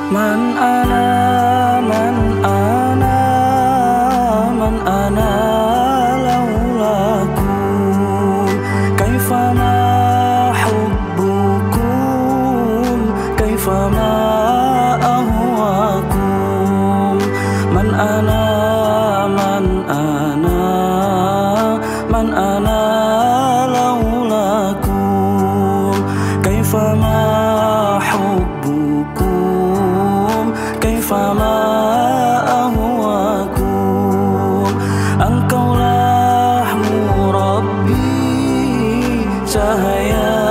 Man ana, man ana, man ana laulakum, kaifama hubbukum, kaifama ahwakum. Man ana, man ana, man ana laulakum, kaifama hubbukum, kaifama ahwakum. Engkaulah Murabbi, cahaya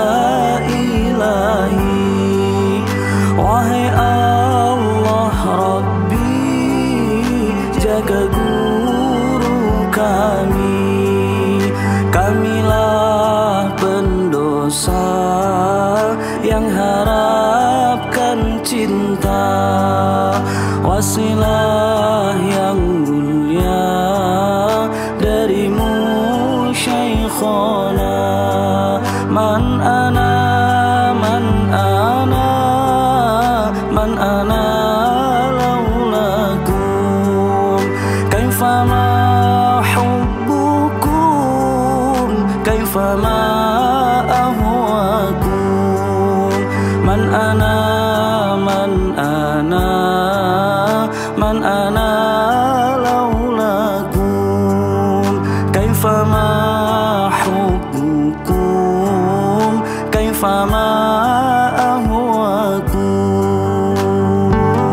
ilahi. Wahai Allah Rabbi, jaga guru kami. Kamilah pendosa yang harapkan cinta, wasilah yang mulia darimu Syekhona. Man ana, man ana, man ana laulakum, kaifama hubbukum, kaifama ahwakum. Man ana, man ana, man ana laulakum, kaifama hubbukum, kaifama ahwakum.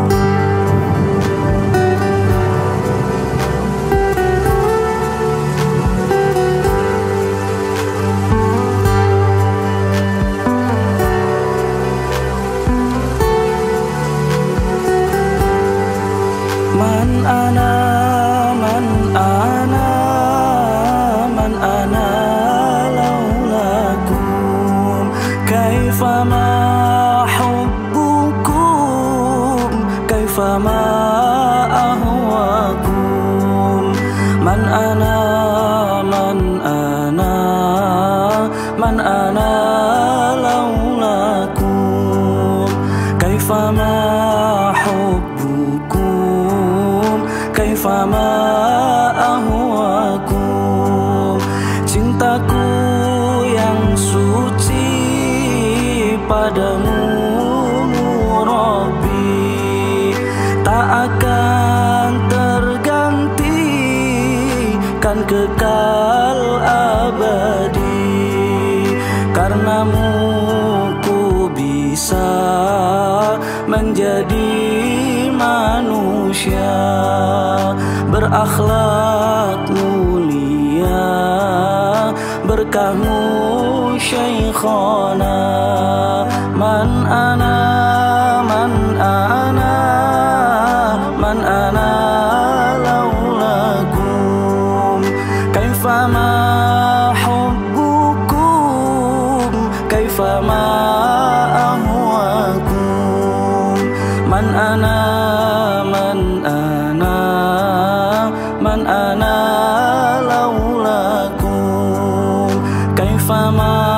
Man ana, man ana, man ana laulakum, kaifama hubbukum, kaifama ahwakum. Man ana, man ana, man ana laulakum, kaifama hubbukum, kaifama ahwakum. Cintaku yang suci padamu Murabbi, tak akan terganti, kan kekal abadi. Karenamu ku bisa menjadi manusia berakhlak mulia, berkahmu Syekhona. Man ana, man ana, man ana laulakum, kaifama hubbukum, kaifama ahwakum. Man ana, man ana, man ana laulakum, kaifama